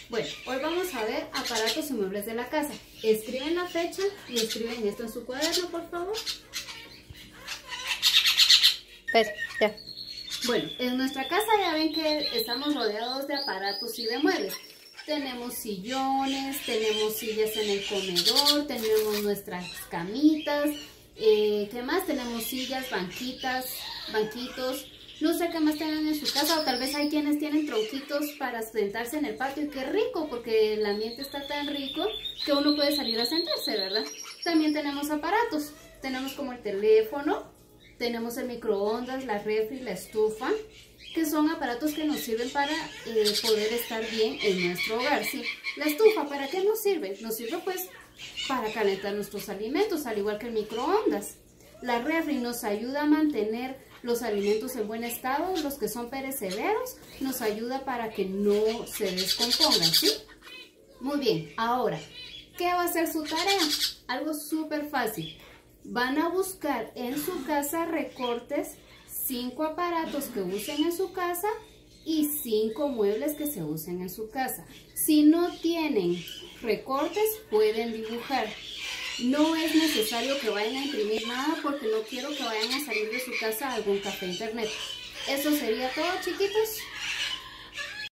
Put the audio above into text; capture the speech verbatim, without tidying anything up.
Bueno, hoy vamos a ver aparatos y muebles de la casa. Escriben la fecha y escriben esto en su cuaderno, por favor. Pues, ya. Bueno, en nuestra casa ya ven que estamos rodeados de aparatos y de muebles. Tenemos sillones, tenemos sillas en el comedor, tenemos nuestras camitas. Eh, ¿Qué más? Tenemos sillas, banquitas, banquitos. No sé qué más tengan en su casa, o tal vez hay quienes tienen tronquitos para sentarse en el patio. Y qué rico, porque el ambiente está tan rico que uno puede salir a sentarse, ¿verdad? También tenemos aparatos. Tenemos como el teléfono, tenemos el microondas, la refri, la estufa, que son aparatos que nos sirven para eh, poder estar bien en nuestro hogar, ¿sí? La estufa, ¿para qué nos sirve? Nos sirve pues para calentar nuestros alimentos, al igual que el microondas. La refri nos ayuda a mantener los alimentos en buen estado, los que son perecederos, nos ayuda para que no se descompongan, ¿sí? Muy bien, ahora, ¿qué va a ser su tarea? Algo súper fácil. Van a buscar en su casa recortes, cinco aparatos que usen en su casa y cinco muebles que se usen en su casa. Si no tienen recortes, pueden dibujar. No es necesario que vayan a imprimir nada porque no quiero que vayan a salir de su casa a algún café internet. Eso sería todo, chiquitos.